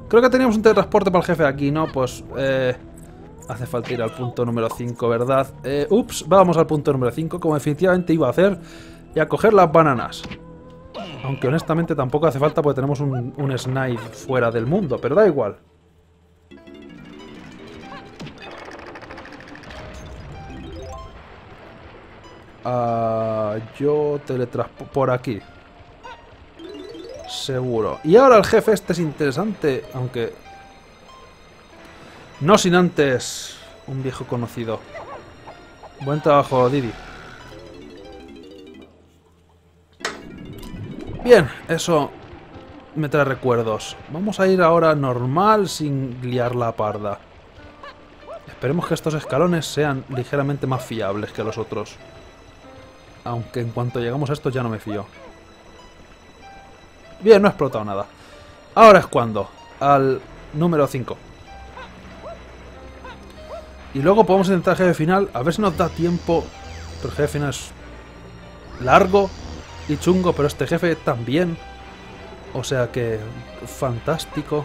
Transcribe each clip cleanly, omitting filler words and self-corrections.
Creo que teníamos un teletransporte para el jefe aquí, ¿no? Pues, hace falta ir al punto número 5, ¿verdad? Ups, vamos al punto número 5, como definitivamente iba a hacer, y a coger las bananas. Aunque honestamente tampoco hace falta porque tenemos un Snide fuera del mundo, pero da igual. Yo teletransporto por aquí. Seguro. Y ahora el jefe este es interesante, aunque... no sin antes un viejo conocido. Buen trabajo, Didi. Bien, eso me trae recuerdos. Vamos a ir ahora normal sin liar la parda. Esperemos que estos escalones sean ligeramente más fiables que los otros. Aunque en cuanto llegamos a estos ya no me fío. Bien, no ha explotado nada. Ahora es cuando. Al número 5. Y luego podemos intentar el jefe final. A ver si nos da tiempo. Pero el jefe final es largo y chungo, pero este jefe también. O sea que... fantástico.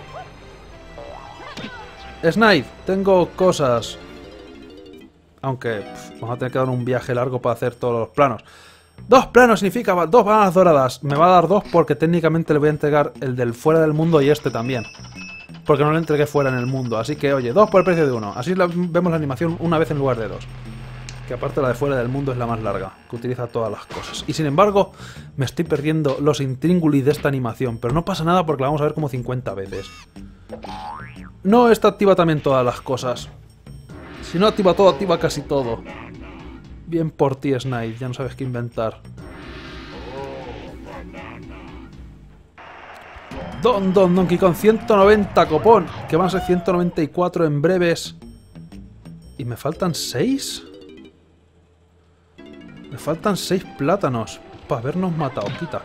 Snide, tengo cosas. Aunque vamos a tener que dar un viaje largo para hacer todos los planos. 2 planos significa 2 bananas doradas. Me va a dar 2 porque técnicamente le voy a entregar el del fuera del mundo y este también. Porque no le entregué fuera en el mundo. Así que, oye, 2 por el precio de 1. Así vemos la animación una vez en lugar de 2. Que aparte la de fuera del mundo es la más larga, que utiliza todas las cosas. Y sin embargo, me estoy perdiendo los intríngulis de esta animación. Pero no pasa nada porque la vamos a ver como 50 veces. No, esta activa también todas las cosas. Si no activa todo, activa casi todo. Bien por ti, Snide, ya no sabes qué inventar. Donkey con 190 copón, que van a ser 194 en breves. ¿Y me faltan 6? Me faltan 6 plátanos para habernos matado, quita.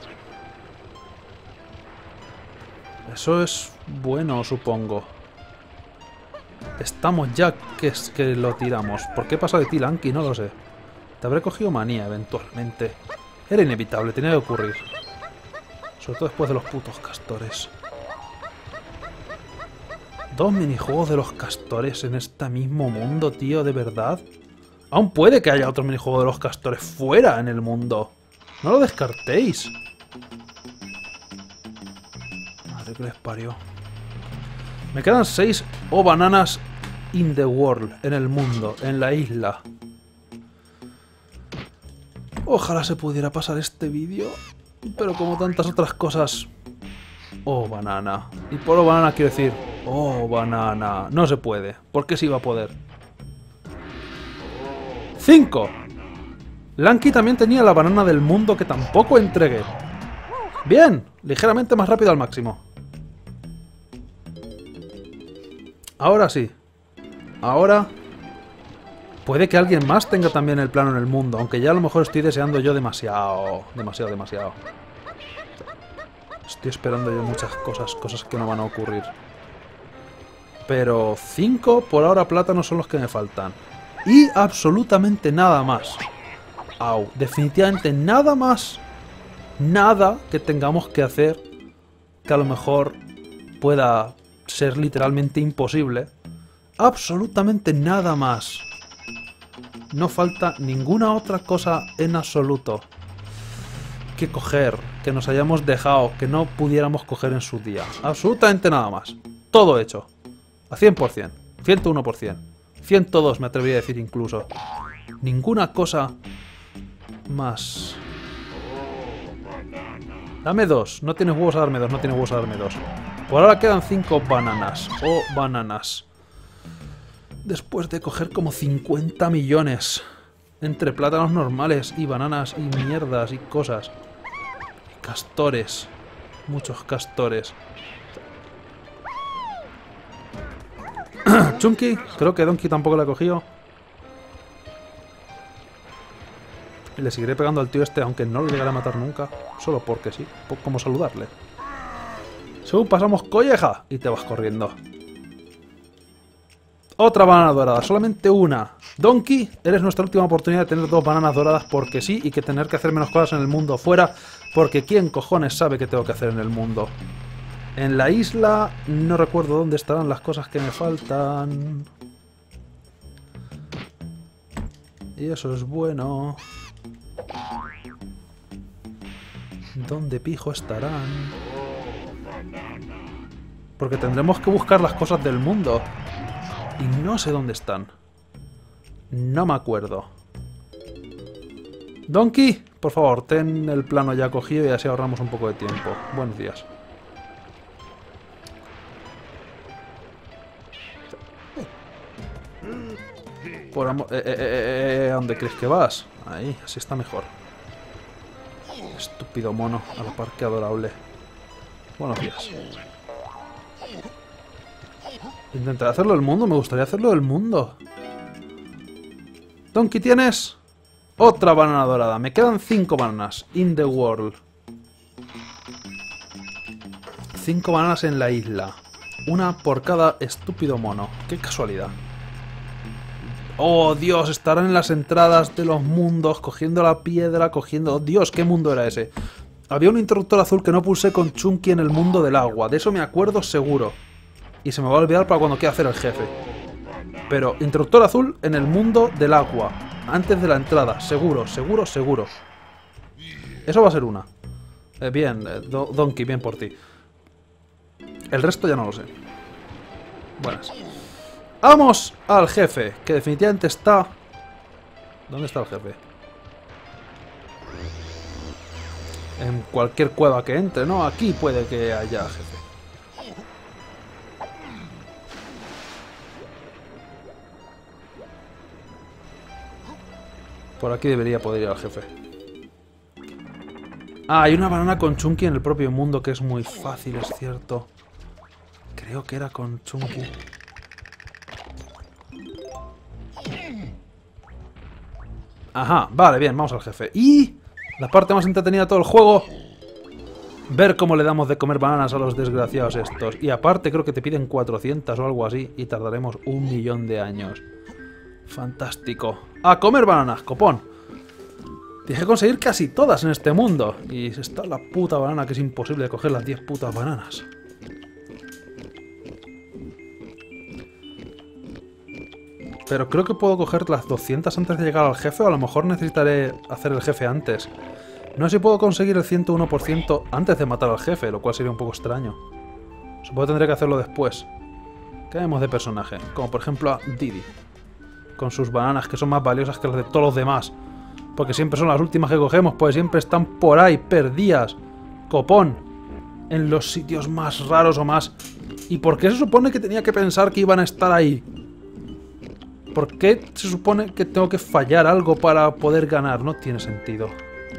Eso es bueno, supongo. Estamos ya que lo tiramos. ¿Por qué pasa de ti, Lanky? No lo sé. Te habré cogido manía eventualmente. Era inevitable, tenía que ocurrir. Sobre todo después de los putos castores. 2 minijuegos de los castores en este mismo mundo, tío, ¿de verdad? Aún puede que haya otro minijuego de los castores fuera en el mundo. No lo descartéis. Madre que les parió. Me quedan 6 bananas in the world, en el mundo, en la isla. Ojalá se pudiera pasar este vídeo, pero como tantas otras cosas... Oh, banana. Y por banana quiero decir... Oh, banana. No se puede. ¿Por qué sí va a poder? 5. Lanky también tenía la banana del mundo que tampoco entregué. Bien, ligeramente más rápido al máximo. Ahora sí. Ahora... puede que alguien más tenga también el plano en el mundo, aunque ya a lo mejor estoy deseando yo demasiado. Demasiado. Estoy esperando yo muchas cosas que no van a ocurrir. Pero 5 por ahora plátanos son los que me faltan. Y absolutamente nada más. Au, definitivamente nada más. Nada que tengamos que hacer que a lo mejor pueda ser literalmente imposible. Absolutamente nada más. No falta ninguna otra cosa en absoluto que coger, que nos hayamos dejado, que no pudiéramos coger en su día. Absolutamente nada más. Todo hecho. A 100%. 101%. 102 me atrevería a decir incluso. Ninguna cosa más. Dame 2. No tienes huevos a darme 2. No tienes huevos a darme 2. Por ahora quedan 5 bananas. O bananas. Después de coger como 50 millones. Entre plátanos normales y bananas y mierdas y cosas. Y castores. Muchos castores. Chunky. Creo que Donkey tampoco la ha cogido. Y le seguiré pegando al tío este, aunque no lo llegaré a matar nunca. Solo porque sí. Como saludarle. Según pasamos colleja. Y te vas corriendo. Otra banana dorada. Solamente una. Donkey, eres nuestra última oportunidad de tener 2 bananas doradas porque sí. Y que tener que hacer menos cosas en el mundo fuera. Porque quién cojones sabe qué tengo que hacer en el mundo. En la isla no recuerdo dónde estarán las cosas que me faltan. Y eso es bueno. ¿Dónde pijo estarán? Porque tendremos que buscar las cosas del mundo. Y no sé dónde están. No me acuerdo. Donkey, por favor, ten el plano ya cogido y así ahorramos un poco de tiempo. Buenos días. Por amor... ¿A dónde crees que vas? Ahí, así está mejor. Estúpido mono, a la par que adorable. Buenos días. Intentaré hacerlo del mundo, me gustaría hacerlo del mundo. Donkey, ¿tienes? Otra banana dorada. Me quedan 5 bananas. In the world. 5 bananas en la isla. Una por cada estúpido mono. Qué casualidad. Oh, Dios, estarán en las entradas de los mundos, cogiendo la piedra, cogiendo... Oh, Dios, ¿qué mundo era ese? Había un interruptor azul que no pulsé con Chunky en el mundo del agua. De eso me acuerdo seguro. Y se me va a olvidar para cuando quiera hacer el jefe. Pero, interruptor azul en el mundo del agua. Antes de la entrada. Seguro, seguro, seguro. Eso va a ser una. Bien, Donkey, bien por ti. El resto ya no lo sé. Buenas. ¡Vamos al jefe! Que definitivamente está... ¿Dónde está el jefe? En cualquier cueva que entre, ¿no? Aquí puede que haya jefe. Por aquí debería poder ir al jefe. Ah, hay una banana con Chunky en el propio mundo que es muy fácil, es cierto. Creo que era con Chunky. Ajá, vale, bien, vamos al jefe. Y la parte más entretenida de todo el juego, ver cómo le damos de comer bananas a los desgraciados estos. Y aparte creo que te piden 400 o algo así y tardaremos 1.000.000 de años. Fantástico. ¡A comer bananas, copón! Dije conseguir casi todas en este mundo. Y está la puta banana que es imposible coger las 10 putas bananas. Pero creo que puedo coger las 200 antes de llegar al jefe, o a lo mejor necesitaré hacer el jefe antes. No sé si puedo conseguir el 101% antes de matar al jefe, lo cual sería un poco extraño. Supongo que tendré que hacerlo después. Cambiemos de personaje, como por ejemplo a Didi. Con sus bananas, que son más valiosas que las de todos los demás. Porque siempre son las últimas que cogemos, pues siempre están por ahí, perdidas. Copón. En los sitios más raros o más... ¿Y por qué se supone que tenía que pensar que iban a estar ahí? ¿Por qué se supone que tengo que fallar algo para poder ganar? No tiene sentido.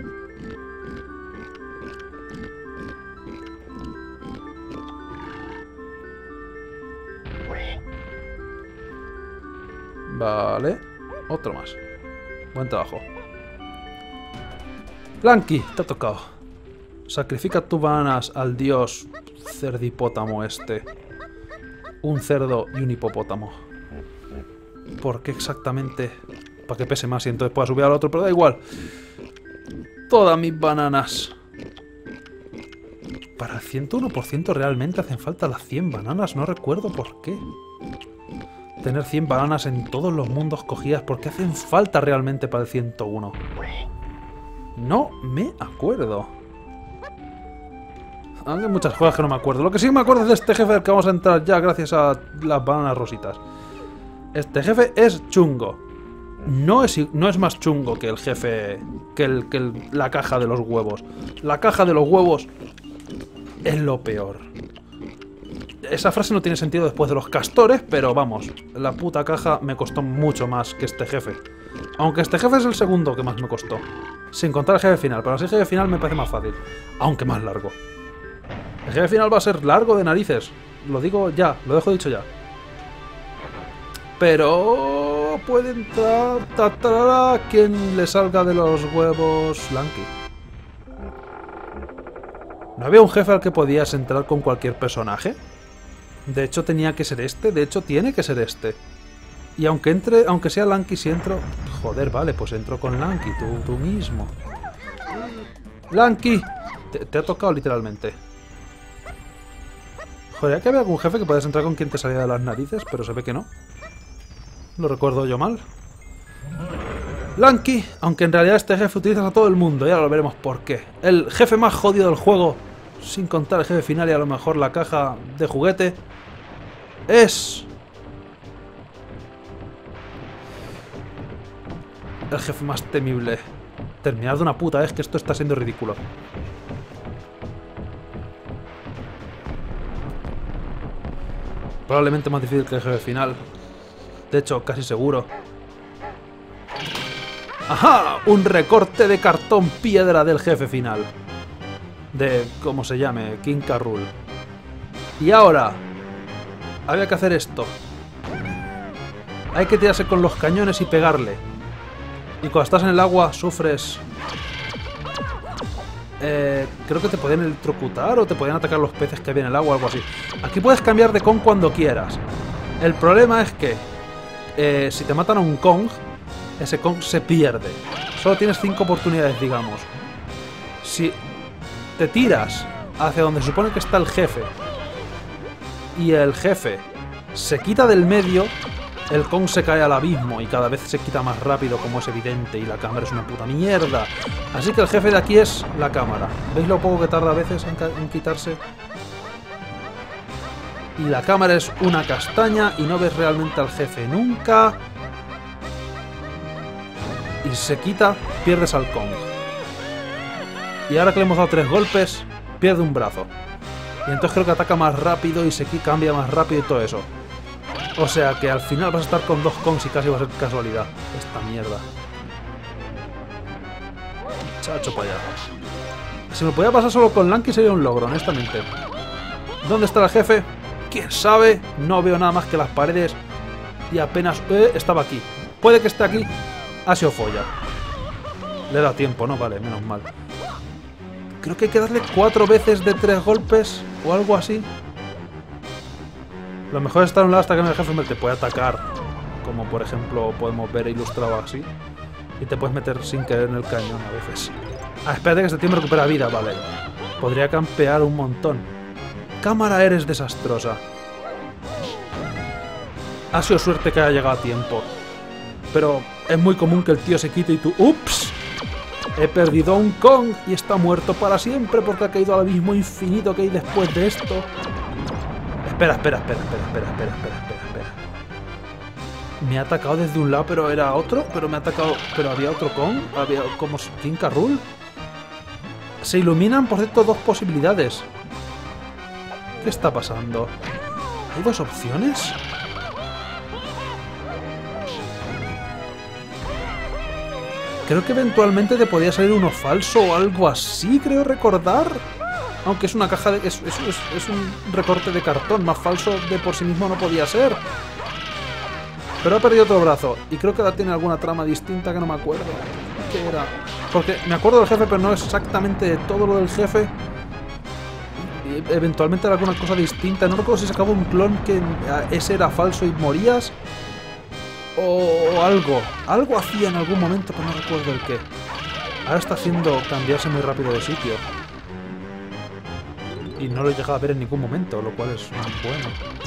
Vale. Otro más. Buen trabajo. Lanky, te ha tocado. Sacrifica tus bananas al dios cerdipótamo este. Un cerdo y un hipopótamo. ¿Por qué exactamente? Para que pese más y entonces pueda subir al otro, pero da igual. Todas mis bananas. Para el 101% realmente hacen falta las 100 bananas, no recuerdo por qué. Tener 100 bananas en todos los mundos cogidas, ¿por qué hacen falta realmente para el 101? No me acuerdo. Hay muchas cosas que no me acuerdo. Lo que sí me acuerdo es de este jefe del que vamos a entrar ya gracias a las bananas rositas. Este jefe es chungo. No es más chungo que el jefe... la caja de los huevos. La caja de los huevos es lo peor. Esa frase no tiene sentido después de los castores, pero vamos, la puta caja me costó mucho más que este jefe. Aunque este jefe es el segundo que más me costó. Sin contar el jefe final, pero así el jefe final me parece más fácil. Aunque más largo. El jefe final va a ser largo de narices. Lo digo ya, lo dejo dicho ya. Pero... puede entrar... tratará a quien le salga de los huevos Lanky. ¿No había un jefe al que podías entrar con cualquier personaje? De hecho tenía que ser este, de hecho tiene que ser este. Y aunque sea Lanky, si entro... Joder, vale, pues entro con Lanky, tú mismo. Lanky, te ha tocado literalmente. Joder, que había algún jefe que podías entrar con quien te salía de las narices, pero se ve que no. Lo recuerdo yo mal. Lanky, aunque en realidad este jefe utiliza a todo el mundo, ya lo veremos por qué. El jefe más jodido del juego, sin contar el jefe final y a lo mejor la caja de juguete, es... el jefe más temible. Terminar de una puta vez, que esto está siendo ridículo. Probablemente más difícil que el jefe final. De hecho, casi seguro. ¡Ajá! Un recorte de cartón piedra del jefe final. De... ¿cómo se llame? King K. Rool. Y ahora... había que hacer esto. Hay que tirarse con los cañones y pegarle. Y cuando estás en el agua sufres... creo que te podían electrocutar o te podían atacar los peces que había en el agua o algo así. Aquí puedes cambiar de Kong cuando quieras. El problema es que si te matan a un Kong, ese Kong se pierde. Solo tienes 5 oportunidades, digamos. Si te tiras hacia donde se supone que está el jefe y el jefe se quita del medio, el Kong se cae al abismo y cada vez se quita más rápido, como es evidente, y la cámara es una puta mierda. Así que el jefe de aquí es la cámara. ¿Veis lo poco que tarda a veces en quitarse? Y la cámara es una castaña y no ves realmente al jefe nunca. Y si se quita, pierdes al Kong. Y ahora que le hemos dado 3 golpes, pierde un brazo. Y entonces creo que ataca más rápido y se cambia más rápido y todo eso. O sea que al final vas a estar con 2 Kongs y casi va a ser casualidad. Esta mierda. Chacho para allá. Si me podía pasar solo con Lanky sería un logro, honestamente. ¿Dónde está el jefe? ¿Quién sabe? No veo nada más que las paredes. Y apenas... estaba aquí. Puede que esté aquí. Ha sido folla. Le he dado tiempo, ¿no? Vale, menos mal. Creo que hay que darle 4 veces de 3 golpes o algo así. Lo mejor es estar a un lado hasta que el jefe te puede atacar. Como por ejemplo podemos ver ilustrado así. Y te puedes meter sin querer en el cañón a veces. Ah, espérate que este tío me recupera vida, vale. Podría campear un montón. Cámara, eres desastrosa. Ha sido suerte que haya llegado a tiempo. Pero es muy común que el tío se quite y tú... ¡Ups! He perdido a un Kong y está muerto para siempre porque ha caído al abismo infinito que hay después de esto. Espera. Me ha atacado desde un lado, pero era otro. Pero me ha atacado... Pero había otro Kong. Había como King K. Rool. Se iluminan, por cierto, 2 posibilidades. ¿Qué está pasando? ¿Hay 2 opciones? Creo que eventualmente te podía salir uno falso o algo así, creo recordar. Aunque es una caja de... Es un recorte de cartón. Más falso de por sí mismo no podía ser. Pero ha perdido otro brazo. Y creo que ahora tiene alguna trama distinta que no me acuerdo. ¿Qué era? Porque me acuerdo del jefe, pero no exactamente de todo lo del jefe. Y eventualmente era alguna cosa distinta. No recuerdo si sacaba un clon que ese era falso y morías. O algo. Algo hacía en algún momento, pero no recuerdo el qué. Ahora está haciendo cambiarse muy rápido de sitio. Y no lo he llegado a ver en ningún momento, lo cual es bueno.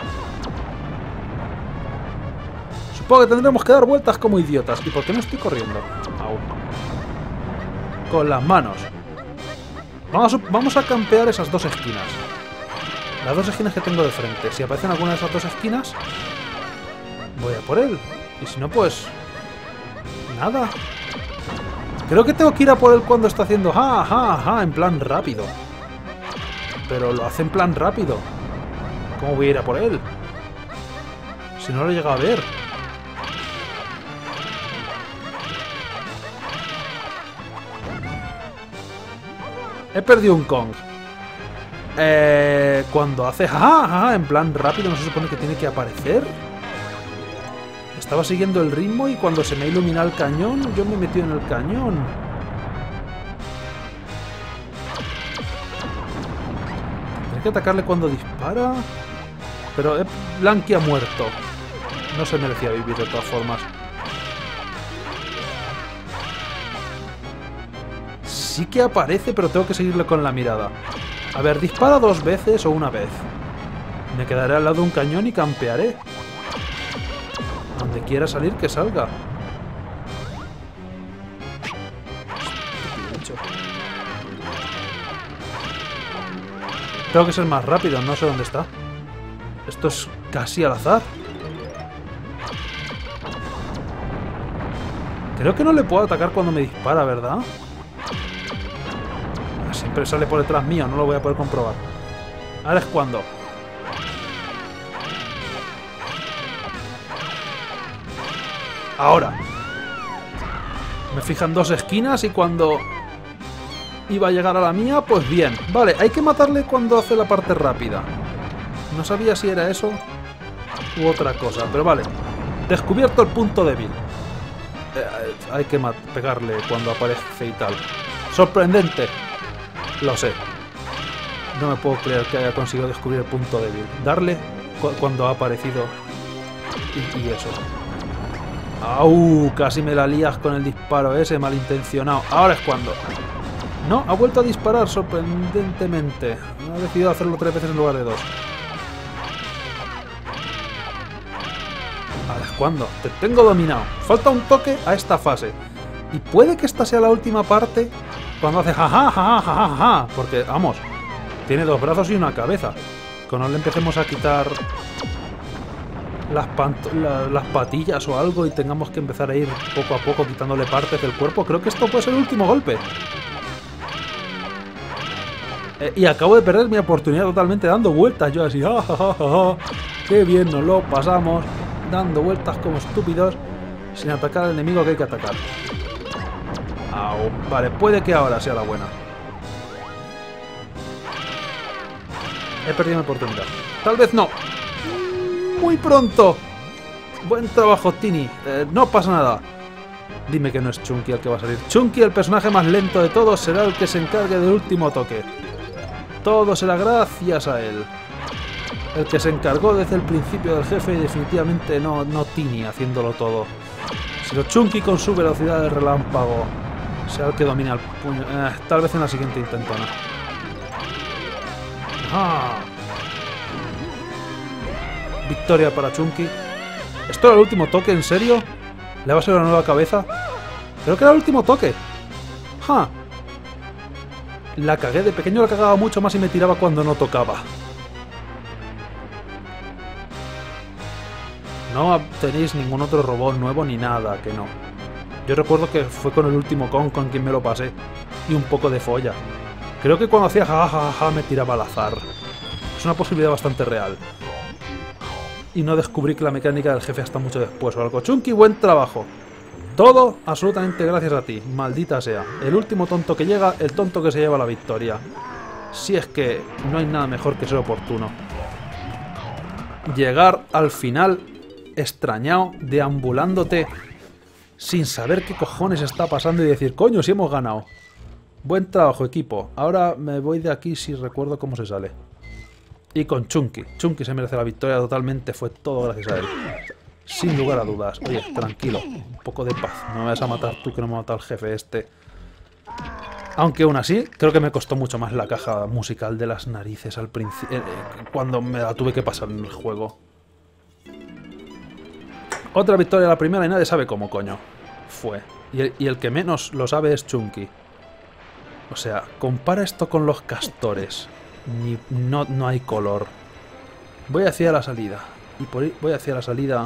Supongo que tendremos que dar vueltas como idiotas. ¿Y por qué no estoy corriendo? Aún. Con las manos. Vamos a campear esas 2 esquinas. Las 2 esquinas que tengo de frente. Si aparecen alguna de esas 2 esquinas, voy a por él. Y si no, pues... nada. Creo que tengo que ir a por él cuando está haciendo... en plan rápido. Pero lo hace en plan rápido. ¿Cómo voy a ir a por él? Si no lo he llegado a ver. He perdido un Kong. Cuando hace... en plan rápido, ¿no se supone que tiene que aparecer? Estaba siguiendo el ritmo y cuando se me ilumina el cañón, yo me he metido en el cañón. Hay que atacarle cuando dispara. Pero Lanky ha muerto. No se merecía vivir de todas formas. Sí que aparece, pero tengo que seguirle con la mirada. A ver, dispara 2 veces o 1 vez. Me quedaré al lado de un cañón y campearé. Donde quiera salir, que salga. Tengo que ser más rápido, no sé dónde está. Esto es casi al azar. Creo que no le puedo atacar cuando me dispara, ¿verdad? Siempre sale por detrás mío, no lo voy a poder comprobar. Ahora es cuando. Ahora. Me fijan dos esquinas y cuando iba a llegar a la mía, pues bien. Vale, hay que matarle cuando hace la parte rápida. No sabía si era eso u otra cosa, pero vale. Descubierto el punto débil. Hay que pegarle cuando aparece y tal. Sorprendente. Lo sé. No me puedo creer que haya conseguido descubrir el punto débil. Darle cuando ha aparecido y eso. ¡Au! Casi me la lías con el disparo ese malintencionado. Ahora es cuando. No, ha vuelto a disparar sorprendentemente. Ha decidido hacerlo 3 veces en lugar de 2. Ahora es cuando. Te tengo dominado. Falta un toque a esta fase. Y puede que esta sea la última parte cuando hace jaja, jaja, jaja, jaja. Porque, vamos, tiene 2 brazos y una cabeza. Cuando le empecemos a quitar las patillas o algo y tengamos que empezar a ir poco a poco quitándole partes del cuerpo, creo que esto puede ser el último golpe. Y acabo de perder mi oportunidad totalmente dando vueltas. Yo así, ja, ja, ja, ja, qué bien nos lo pasamos, dando vueltas como estúpidos, sin atacar al enemigo que hay que atacar. Au, vale, puede que ahora sea la buena. He perdido mi oportunidad. Tal vez no. Muy pronto. Buen trabajo, Tini. No pasa nada. Dime que no es Chunky el que va a salir. Chunky, el personaje más lento de todos, será el que se encargue del último toque. Todo será gracias a él. El que se encargó desde el principio del jefe y definitivamente no Tini haciéndolo todo. Sino Chunky con su velocidad de relámpago. Sea el que domina el puño. Tal vez en la siguiente intentona. ¡Ah! Victoria para Chunky. ¿Esto era el último toque? ¿En serio? ¿Le va a ser una nueva cabeza? Creo que era el último toque. ¡Ja! La cagué. De pequeño la cagaba mucho más y me tiraba cuando no tocaba. No tenéis ningún otro robot nuevo ni nada, que no. Yo recuerdo que fue con el último con quien me lo pasé. Y un poco de folla. Creo que cuando hacía jajaja me tiraba al azar. Es una posibilidad bastante real. Y no descubrí que la mecánica del jefe hasta mucho después o algo. Chunky, buen trabajo. Todo absolutamente gracias a ti, maldita sea. El último tonto que llega, el tonto que se lleva la victoria. Si es que no hay nada mejor que ser oportuno. Llegar al final extrañado, deambulándote, sin saber qué cojones está pasando y decir, coño, si hemos ganado. Buen trabajo, equipo. Ahora me voy de aquí si recuerdo cómo se sale. Y con Chunky. Chunky se merece la victoria totalmente. Fue todo gracias a él. Sin lugar a dudas. Oye, tranquilo. Un poco de paz. No me vas a matar tú que no me ha matado el jefe este. Aunque aún así, creo que me costó mucho más la caja musical de las narices al principio. Cuando me la tuve que pasar en el juego. Otra victoria a la primera y nadie sabe cómo coño fue. Y el que menos lo sabe es Chunky. O sea, compara esto con los castores. No hay color. Voy hacia la salida. Y por ahí voy hacia la salida.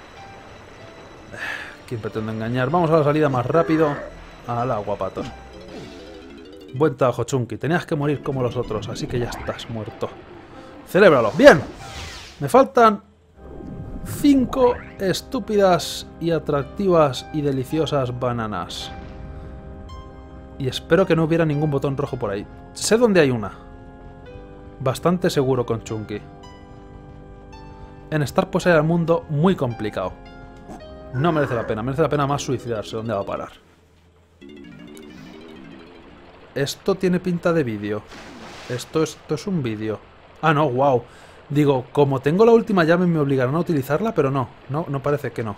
¿Quién pretende engañar? Vamos a la salida más rápido. Al agua, patos. Buen trabajo, Chunky. Tenías que morir como los otros, así que ya estás muerto. ¡Celébralo! ¡Bien! Me faltan 5 estúpidas y atractivas y deliciosas bananas. Y espero que no hubiera ningún botón rojo por ahí. Sé dónde hay una. Bastante seguro con Chunky. En Star pues era el mundo muy complicado. No merece la pena más suicidarse. ¿Dónde va a parar? Esto tiene pinta de vídeo. Esto es un vídeo. Ah, no, wow. Digo, como tengo la última llave me obligarán a utilizarla, pero no parece que no.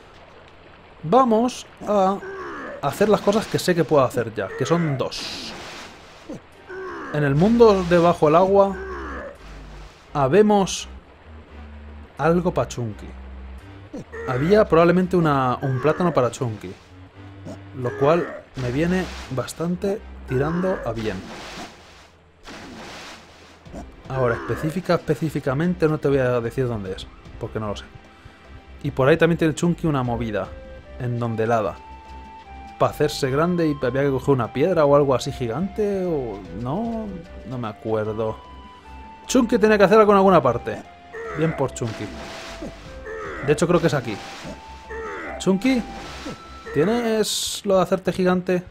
Vamos a hacer las cosas que sé que puedo hacer ya, que son 2. En el mundo debajo del agua habemos algo para Chunky. Había probablemente un plátano para Chunky. Lo cual me viene bastante tirando a bien. Ahora, específicamente no te voy a decir dónde es, porque no lo sé. Y por ahí también tiene Chunky una movida, en donde helada. Para hacerse grande y había que coger una piedra o algo así gigante, o... No me acuerdo. Chunky tenía que hacer algo en alguna parte. Bien por Chunky. De hecho creo que es aquí. Chunky, ¿tienes lo de hacerte gigante?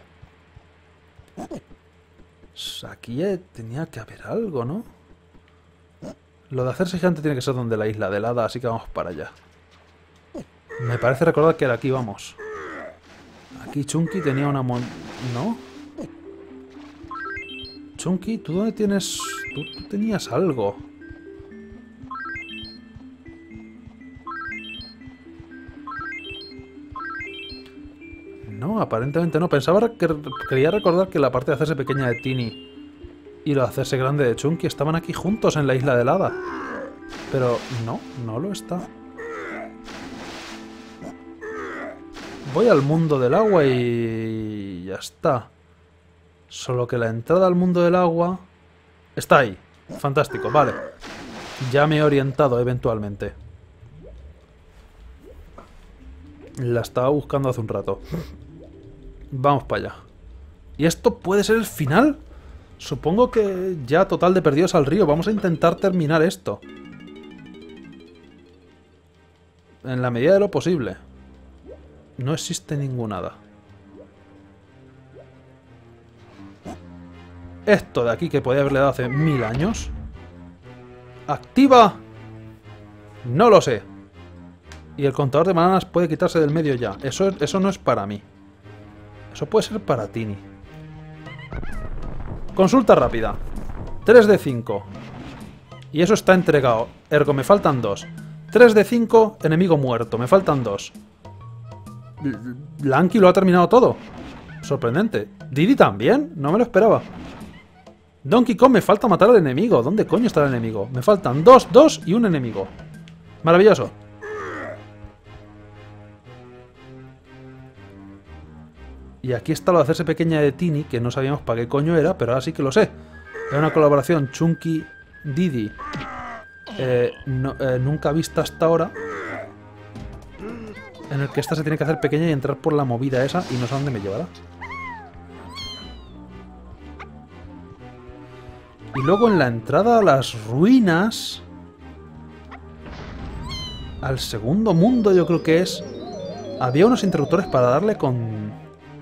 Aquí tenía que haber algo, ¿no? Lo de hacerse gigante tiene que ser donde la isla de helada, así que vamos para allá. Me parece recordar que era aquí, vamos. Aquí Chunky tenía una ¿no? Chunky, ¿tú dónde tienes...? Tú tenías algo. No, aparentemente no. Pensaba que... Quería recordar que la parte de hacerse pequeña de Tini y lo de hacerse grande de Chunky estaban aquí juntos en la isla de helada. Pero no lo está. Voy al mundo del agua y... ya está. Solo que la entrada al mundo del agua... está ahí. Fantástico, vale. Ya me he orientado eventualmente. La estaba buscando hace un rato. Vamos para allá. ¿Y esto puede ser el final? Supongo que ya total de perdidos al río. Vamos a intentar terminar esto. En la medida de lo posible. No existe ningún hada. Esto de aquí que podía haberle dado hace 1000 años. ¡Activa! No lo sé. Y el contador de bananas puede quitarse del medio ya. Eso no es para mí. Eso puede ser para Tini. Consulta rápida. 3 de 5. Y eso está entregado. Ergo, me faltan 2. 3 de 5, enemigo muerto. Me faltan 2. Lanky lo ha terminado todo. Sorprendente. Didi también. No me lo esperaba. Donkey Kong, me falta matar al enemigo. ¿Dónde coño está el enemigo? Me faltan 2 y un enemigo. Maravilloso. Y aquí está lo de hacerse pequeña de Tini, que no sabíamos para qué coño era, pero ahora sí que lo sé. Era una colaboración Chunky-Didi. Nunca vista hasta ahora. En el que esta se tiene que hacer pequeña y entrar por la movida esa y no sé a dónde me llevará. Y luego en la entrada a las ruinas... al segundo mundo yo creo que es... había unos interruptores para darle con...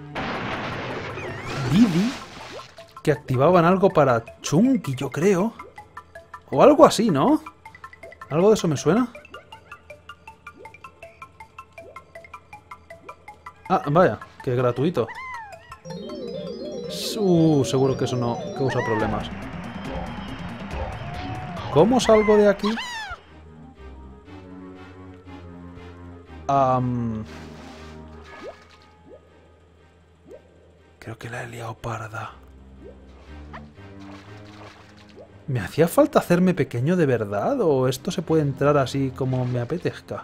Didi, que activaban algo para Chunky, yo creo. O algo así, ¿no? ¿Algo de eso me suena? Ah, vaya, que gratuito. Seguro que eso no causa problemas. ¿Cómo salgo de aquí? Creo que la he liado parda. ¿Me hacía falta hacerme pequeño de verdad? ¿O esto se puede entrar así como me apetezca?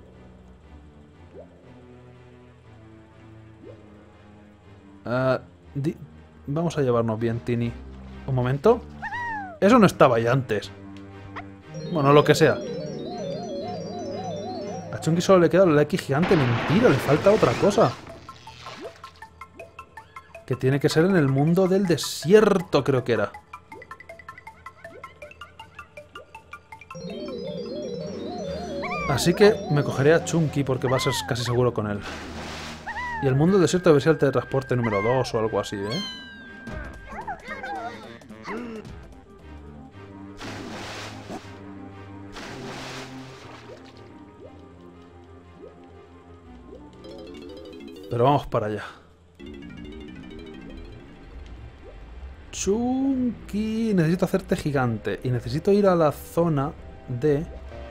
Vamos a llevarnos bien, Tini. Un momento. Eso no estaba ahí antes. Bueno, lo que sea. A Chunky solo le queda la X gigante. Mentira, le falta otra cosa. Que tiene que ser en el mundo del desierto, creo que era. Así que me cogeré a Chunky porque va a ser casi seguro con él. Y el mundo del desierto debe ser el teletransporte número 2 o algo así, ¿eh? Pero vamos para allá. Chunky, necesito hacerte gigante. Y necesito ir a la zona de...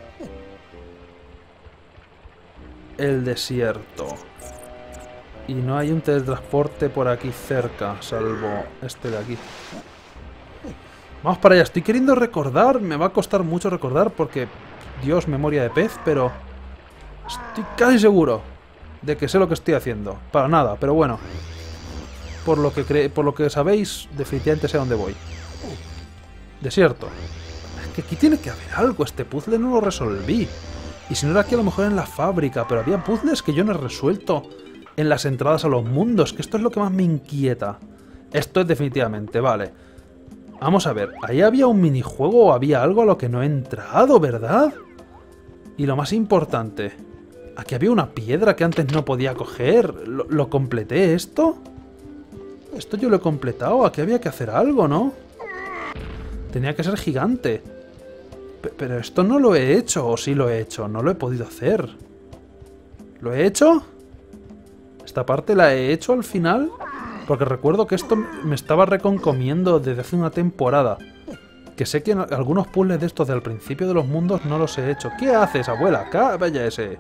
el desierto. Y no hay un teletransporte por aquí cerca, salvo este de aquí. Vamos para allá. Estoy queriendo recordar. Me va a costar mucho recordar porque Dios memoria de pez, pero estoy casi seguro de que sé lo que estoy haciendo. Para nada, pero bueno. Por lo que sabéis, definitivamente sé a dónde voy. Desierto. Es que aquí tiene que haber algo. Este puzzle no lo resolví. Y si no era aquí, a lo mejor en la fábrica. Pero había puzzles que yo no he resuelto en las entradas a los mundos. Que esto es lo que más me inquieta. Esto es definitivamente, vale. Vamos a ver. Ahí había un minijuego o había algo a lo que no he entrado, ¿verdad? Y lo más importante. Aquí había una piedra que antes no podía coger. ¿Lo completé esto? Esto yo lo he completado. Aquí había que hacer algo, ¿no? Tenía que ser gigante. Pero esto no lo he hecho. ¿O sí lo he hecho? No lo he podido hacer. ¿Lo he hecho? ¿Esta parte la he hecho al final? Porque recuerdo que esto me estaba reconcomiendo desde hace una temporada. Que sé que en algunos puzzles de estos del principio de los mundos no los he hecho. ¿Qué haces, abuela? Vaya ese.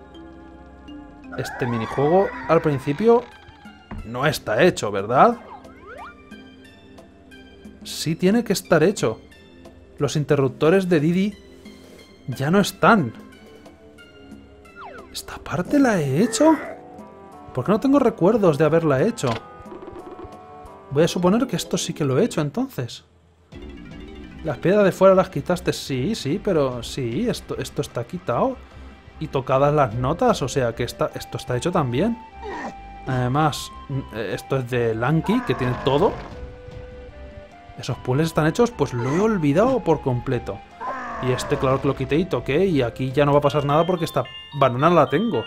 Este minijuego al principio no está hecho, ¿verdad? Sí tiene que estar hecho. Los interruptores de Didi ya no están. ¿Esta parte la he hecho? Porque no tengo recuerdos de haberla hecho. Voy a suponer que esto sí que lo he hecho entonces. Las piedras de fuera las quitaste. Sí, pero sí, esto está quitado. Y tocadas las notas, o sea que esto está hecho también. Además, esto es de Lanky, que tiene todo. Esos puzzles están hechos, pues lo he olvidado por completo. Y este, claro que lo quité y toqué, y aquí ya no va a pasar nada porque esta banana la tengo.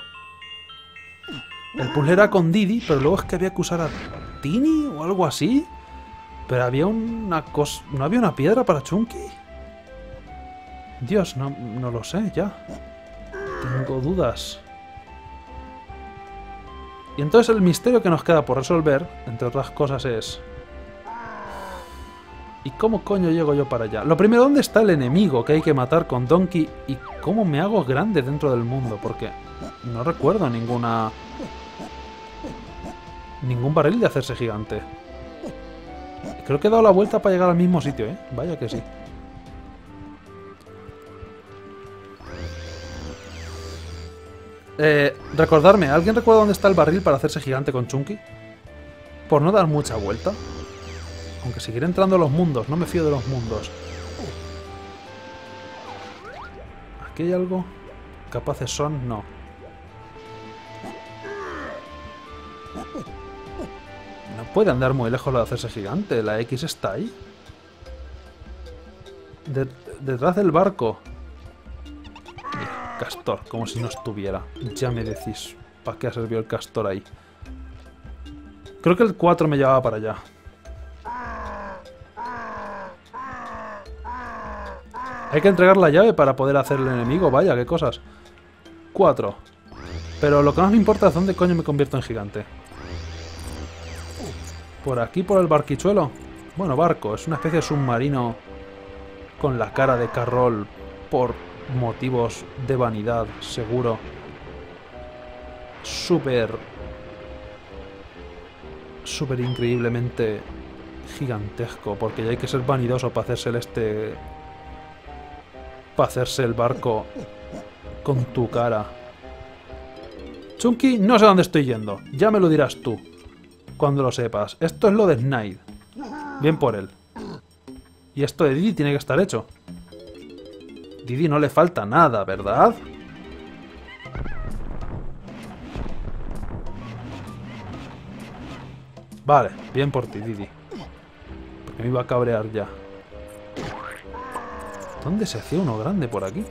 El puzzle era con Didi, pero luego es que había que usar a Tini o algo así. Pero había una cosa... ¿No había una piedra para Chunky? Dios, no lo sé, ya. Tengo dudas. Y entonces el misterio que nos queda por resolver, entre otras cosas, es... ¿Y cómo coño llego yo para allá? Lo primero, ¿dónde está el enemigo que hay que matar con Donkey? ¿Y cómo me hago grande dentro del mundo? Porque no recuerdo ningún barril de hacerse gigante. Creo que he dado la vuelta para llegar al mismo sitio, ¿eh? Vaya que sí. Recordarme, ¿alguien recuerda dónde está el barril para hacerse gigante con Chunky? Por no dar mucha vuelta. Aunque seguiré entrando a los mundos, no me fío de los mundos. ¿Aquí hay algo? ¿Capaces son? No. No puede andar muy lejos lo de hacerse gigante. La X está ahí. Detrás del barco. Castor, como si no estuviera. Ya me decís, ¿para qué ha servido el castor ahí? Creo que el 4 me llevaba para allá. Hay que entregar la llave para poder hacer el enemigo. Vaya, qué cosas. 4. Pero lo que más me importa es dónde coño me convierto en gigante. Por aquí, por el barquichuelo. Bueno, barco. Es una especie de submarino con la cara de Carroll por motivos de vanidad, seguro. Súper increíblemente gigantesco. Porque ya hay que ser vanidoso para hacerse para hacerse el barco con tu cara. Chunky, no sé dónde estoy yendo. Ya me lo dirás tú, cuando lo sepas. Esto es lo de Snide. Bien por él. Y esto de Didi tiene que estar hecho. Didi no le falta nada, ¿verdad? Vale, bien por ti, Didi. Porque me iba a cabrear ya. ¿Dónde se hacía uno grande por aquí?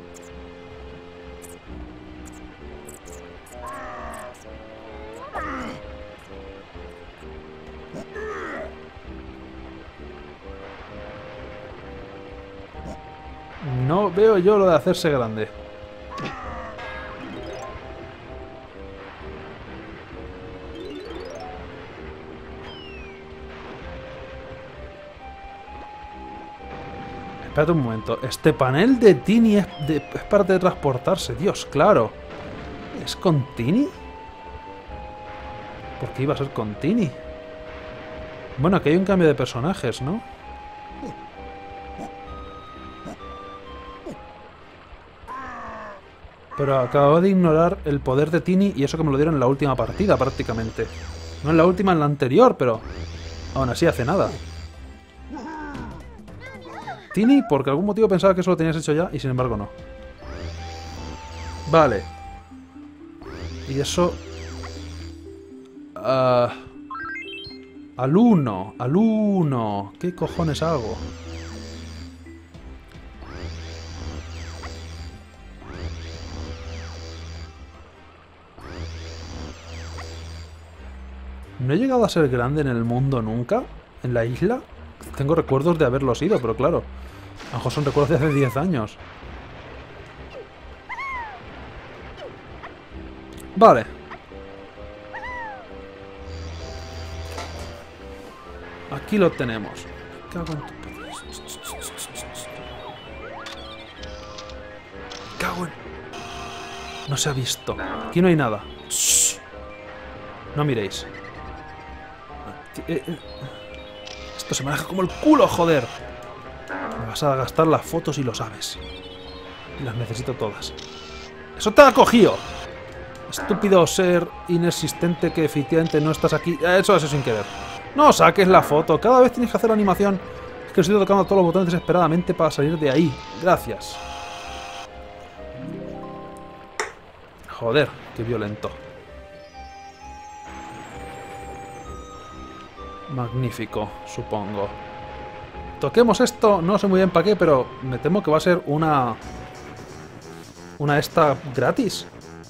No veo yo lo de hacerse grande. Espérate un momento. Este panel de Tini es para transportarse. Dios, claro. ¿Es con Tini? ¿Por qué iba a ser con Tini? Bueno, aquí hay un cambio de personajes, ¿no? Pero acabo de ignorar el poder de Tini y eso que me lo dieron en la última partida, prácticamente. No en la última, en la anterior, pero aún así hace nada. Tini, porque algún motivo pensaba que eso lo tenías hecho ya y sin embargo no. Vale. Y eso... al 1. Al 1. ¿Qué cojones hago? No he llegado a ser grande en el mundo nunca. En la isla. Tengo recuerdos de haberlo sido, pero claro. A lo mejor son recuerdos de hace 10 años. Vale. Aquí lo tenemos. Me cago en tu... Cago en... No se ha visto. Aquí no hay nada. No miréis. Esto se maneja como el culo, joder. Me vas a gastar las fotos y lo sabes. Y las necesito todas. ¡Eso te ha cogido! Estúpido ser inexistente que efectivamente no estás aquí. Eso sin querer. No saques la foto. Cada vez tienes que hacer la animación. Es que estoy tocando todos los botones desesperadamente para salir de ahí. Gracias. Joder, qué violento. Magnífico, supongo. Toquemos esto. No sé muy bien para qué, pero me temo que va a ser una esta gratis.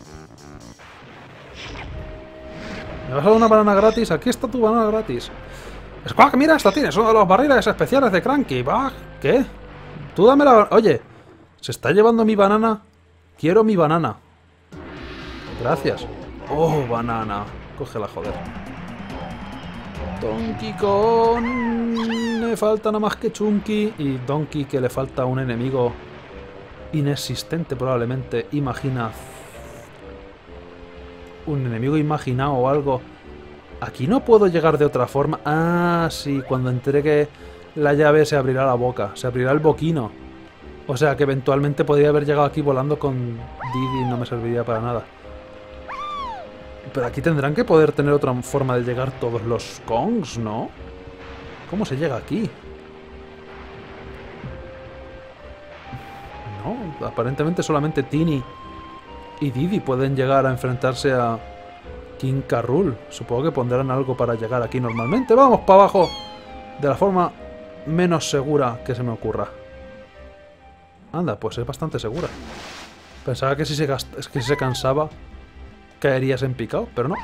¿Me vas a dar una banana gratis? Aquí está tu banana gratis. ¡Squawk! Mira, esta tienes uno de los barriles especiales de Cranky. ¡Bah! ¿Qué? Tú dame la... Oye, ¿se está llevando mi banana? Quiero mi banana. Gracias. Oh, banana. Cógela, joder. Donkey Kong. Le falta nada más que Chunky. Y Donkey, que le falta un enemigo inexistente probablemente. Imagina... un enemigo imaginado o algo. Aquí no puedo llegar de otra forma. Ah, sí, cuando entregue la llave se abrirá la boca. Se abrirá el boquino. O sea que eventualmente podría haber llegado aquí volando con Didi y no me serviría para nada. Pero aquí tendrán que poder tener otra forma de llegar todos los Kongs, ¿no? ¿Cómo se llega aquí? No, aparentemente solamente Tini y Didi pueden llegar a enfrentarse a King K. Rool. Supongo que pondrán algo para llegar aquí normalmente. ¡Vamos para abajo! De la forma menos segura que se me ocurra. Anda, pues es bastante segura. Pensaba que si se cansaba caerías en picado, pero no.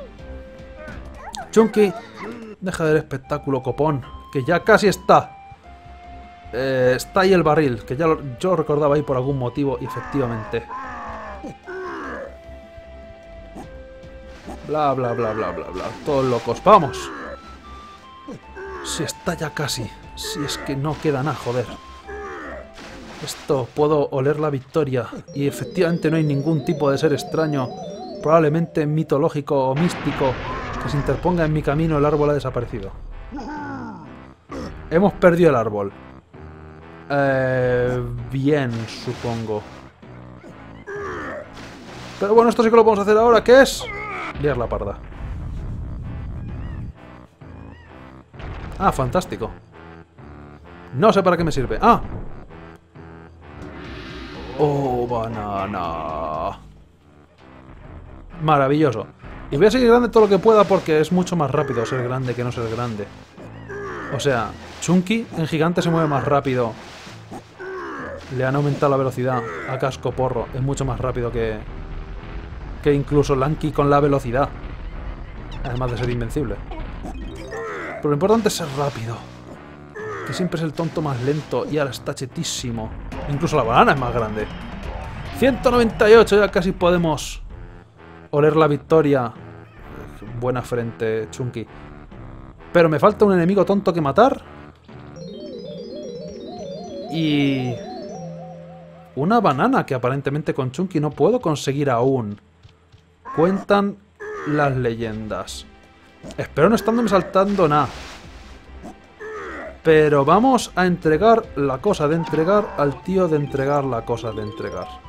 Chunky, deja del espectáculo, copón, que ya casi está. Está ahí el barril, que ya yo lo recordaba ahí por algún motivo y efectivamente... Bla, bla, bla, bla, bla, bla. Todos locos. ¡Vamos! Si está ya casi. Si es que no queda nada, joder. Esto, puedo oler la victoria. Y efectivamente no hay ningún tipo de ser extraño, probablemente mitológico o místico, que se interponga en mi camino. El árbol ha desaparecido. Hemos perdido el árbol. Bien, supongo. Pero bueno, esto sí que lo podemos hacer ahora, ¿qué es? Liar la parda. Ah, fantástico. No sé para qué me sirve. ¡Ah! ¡Oh, banana! Maravilloso. Y voy a seguir grande todo lo que pueda porque es mucho más rápido ser grande que no ser grande. O sea, Chunky en gigante se mueve más rápido. Le han aumentado la velocidad a casco porro. Es mucho más rápido que incluso Lanky con la velocidad. Además de ser invencible. Pero lo importante es ser rápido. Que siempre es el tonto más lento y ahora está chetísimo. Incluso la banana es más grande. 198, ya casi podemos oler la victoria. Buena frente, Chunky. Pero me falta un enemigo tonto que matar. Y... una banana que aparentemente con Chunky no puedo conseguir aún. Cuentan las leyendas. Espero no estándome saltando nada. Pero vamos a entregar la cosa de entregar al tío de entregar la cosa de entregar.